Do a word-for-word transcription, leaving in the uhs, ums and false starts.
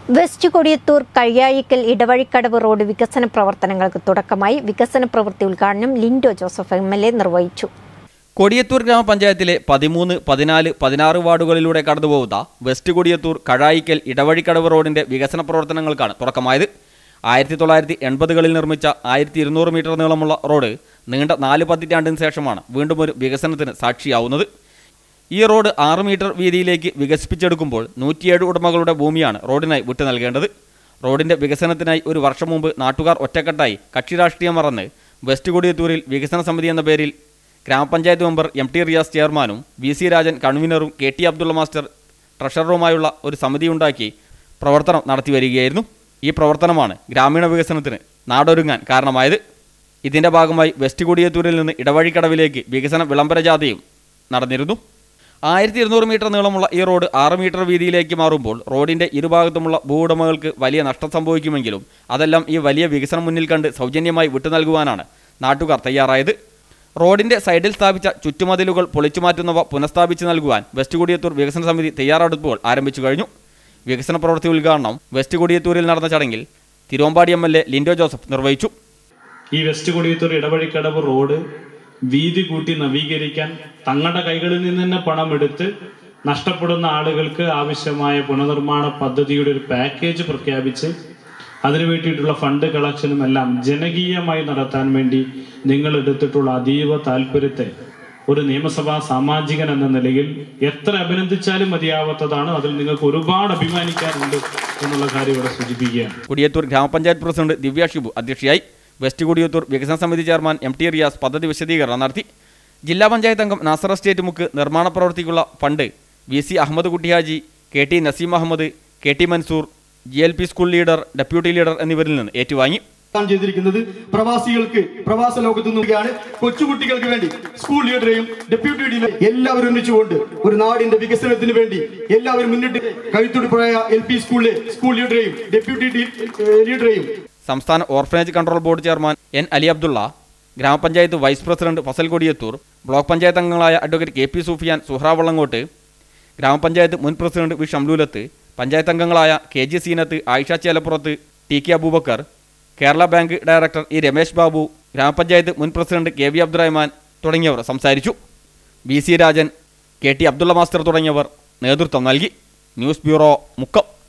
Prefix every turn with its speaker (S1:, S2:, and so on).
S1: West Kodiyathur കൽ-ഇടവഴ road വികസന പ്രവർത്തനങ്ങൾക്ക് തുടക്കമായി. വികസന പ്രവൃത്തി ഉദ്ഘാടനം Lindo Joseph M L A നിർവഹിച്ചു.
S2: കൊടിയത്തൂർ ഗ്രാമപഞ്ചായത്തിലെ പതിമൂന്ന്, പതിനാല്, പതിനാറ് വാർഡുകളിലൂടെ കടന്നുപോകുന്ന വെസ്റ്റ് കൊടിയത്തൂർ കൽ-ഇടവഴ റോഡിന്റെ വികസന പ്രവർത്തനങ്ങൾക്കാണ് തുടക്കമായത്. ആയിരത്തി തൊള്ളായിരത്തി എൺപതുകളിൽ നിർമ്മിച്ച ആയിരത്തി ഇരുന്നൂറ് മീറ്റർ നീളമുള്ള റോഡ് നീണ്ട നാല് പതിറ്റാണ്ടിന് ശേഷമാണ് വീണ്ടും ഒരു വികസനത്തിന് സാക്ഷിയാവുന്നത്. ഈ റോഡ് ആറ് മീറ്റർ വീതിയിലേക്ക് വികസിപ്പിച്ചെടുക്കുമ്പോൾ നൂറ്റിയേഴ് ഉടമകളുടെ ഭൂമിയാണ് റോഡിനായി വിട്ടു നൽകേണ്ടത്. റോഡിന്റെ വികസനത്തിനായി ഒരു വർഷം മുമ്പ് നാട്ടുകാർ ഒറ്റക്കെട്ടായി കക്ഷി രാഷ്ട്രീയം മറന്ന് വെസ്റ്റ് കൊടിയത്തൂരിൽ വികസന സമിതി എന്ന പേരിൽ ഗ്രാമപഞ്ചായത്ത് മെമ്പർ എം ടി റിയാസ് ചെയർമാനും വി സി രാജൻ കൺവീനറും കെ ടി അബ്ദുള്ള മാസ്റ്റർ ട്രഷററുമായുള്ള ഒരു സമിതി ഉണ്ടാക്കി പ്രവർത്തനം നടത്തി വരികയായിരുന്നു. ഈ പ്രവർത്തനമാണ് ഗ്രാമീണ വികസനത്തിന് നാടൊരുങ്ങാൻ കാരണമായത്. ഇതിന്റെ ഭാഗമായി വെസ്റ്റ് കൊടിയത്തൂരിൽ നിന്ന് ഇടവഴിക്കടവിലേക്ക് വികസന വിളംബര ജാഥയും നടന്നിരുന്നു. ആയിരത്തി ഇരുന്നൂറ് മീറ്റർ നീളമുള്ള ഈ റോഡ് ആറ് മീറ്റർ വീതിയിലേക്ക് മാറുമ്പോൾ റോഡിന്റെ ഇരുഭാഗത്തുമുള്ള ഭൂവുടമകൾക്ക് വലിയ നഷ്ടം സംഭവിക്കുമെങ്കിലും അതെല്ലാം ഈ വലിയ വികസനം മുന്നിൽ കണ്ട് സൗജന്യമായി വിട്ടു നൽകുവാനാണ് നാട്ടുകാർ തയ്യാറായത്. റോഡിന്റെ സൈഡിൽ സ്ഥാപിച്ച ചുറ്റുമതിലുകൾ പൊളിച്ചുമാറ്റുന്നവ പുനഃസ്ഥാപിച്ച് നൽകുവാൻ വെസ്റ്റ് കൊടിയത്തൂർ വികസന സമിതി തയ്യാറെടുപ്പുകൾ ആരംഭിച്ചു കഴിഞ്ഞു. വികസന പ്രവൃത്തി ഉദ്ഘാടനം വെസ്റ്റ് കൊടിയത്തൂരിൽ നടന്ന ചടങ്ങിൽ Thiruvambady M L A Lindo Joseph നിർവഹിച്ചു.
S3: ഈ വെസ്റ്റ് കൊടിയത്തൂർ ഇടവഴിക്കടവ് റോഡ് വീതി കൂട്ടി നവീകരിക്കാൻ തങ്ങളുടെ കൈകളിൽ നിന്ന് തന്നെ പണമെടുത്ത് നഷ്ടപ്പെടുന്ന ആളുകൾക്ക് ആവശ്യമായ പുനർനിർമ്മാണ പദ്ധതിയുടെ ഒരു പാക്കേജ് പ്രഖ്യാപിച്ച് അതിനു വേണ്ടിയിട്ടുള്ള ഫണ്ട് കളക്ഷനും എല്ലാം ജനകീയമായി നടത്താൻ വേണ്ടി നിങ്ങൾ എടുത്തിട്ടുള്ള അതീവ താല്പര്യത്തെ ഒരു നിയമസഭാ സാമാജികൻ എന്ന നിലയിൽ എത്ര അഭിനന്ദിച്ചാലും മതിയാവാത്തതാണ്. അതിൽ നിങ്ങൾക്ക് ഒരുപാട് അഭിമാനിക്കാനുണ്ട് എന്നുള്ള കാര്യം ഇവിടെ സൂചിപ്പിക്കുകയാണ്.
S2: കൊടിയത്തൂർ ഗ്രാമപഞ്ചായത്ത് പ്രസിഡന്റ് ദിവ്യ ഷിബു അധ്യക്ഷയായി. വെസ്റ്റ് കൊടിയത്തൂർ വികസന സമിതി ചെയർമാൻ എം ടി റിയാസ് പദ്ധതി വിശദീകരണം നടത്തി. ജില്ലാ പഞ്ചായത്ത് അംഗം നാസർ എസ്റ്റേറ്റ് മുക്ക് നിർമ്മാണ പ്രവൃത്തിക്കുള്ള fund V C Ahammed Kuttihaji, K T Naseem Ahammed, K T Mansoor, G L P school leader, deputy leader എന്നിവരിൽ നിന്ന് ഏറ്റുവാങ്ങി.
S4: ചെയ്തിരിക്കുന്നത് പ്രവാസികൾക്ക് പ്രവാസ ലോകത്തു നിന്നൊക്കെയാണ്. കൊച്ചുകുട്ടികൾക്ക് വേണ്ടി സ്കൂൾ ലീഡറെയും ഡെപ്യൂട്ടി ലീഡറെയും എല്ലാവരും ഒന്നിച്ചുകൊണ്ട് ഒരു നാടിന്റെ വികസനത്തിന് വേണ്ടി എല്ലാവരും മുന്നിട്ട് കഴുത്തുടിപ്പുഴയ എൽ പി സ്കൂളിലെ സ്കൂൾ ലീഡറെയും ഡെപ്യൂട്ടി ലീഡറെയും
S2: സംസ്ഥാന orphanage control board chairman N Ali Abdulla, ഗ്രാമപഞ്ചായത്ത് vice president Fasal Kodiyathur, block panchayat അംഗങ്ങളായ advocate K P Sufiyan, Suhra Vallangot, ഗ്രാമപഞ്ചായത്ത് മുൻ പ്രസിഡന്റ് വി ഷംലൂലത്ത്, പഞ്ചായത്ത് അംഗങ്ങളായ K G Seenath, Ayisha Chelappurath, T K Abubacker, Kerala bank director E Ramesh Babu, ഗ്രാമപഞ്ചായത്ത് മുൻ പ്രസിഡന്റ് കെ വി അബ്ദുറഹ്മാൻ തുടങ്ങിയവർ സംസാരിച്ചു. V C Rajan, K T Abdulla master തുടങ്ങിയവർ നേതൃത്വം നൽകി. News bureau, Mukkam.